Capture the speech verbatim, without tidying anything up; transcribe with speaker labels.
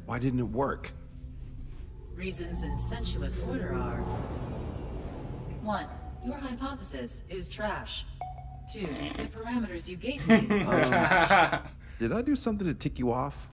Speaker 1: Why didn't it work?
Speaker 2: Reasons in sensuous order are: one, your hypothesis is trash. Two, the parameters you gave me are trash.
Speaker 1: Did I do something to tick you off?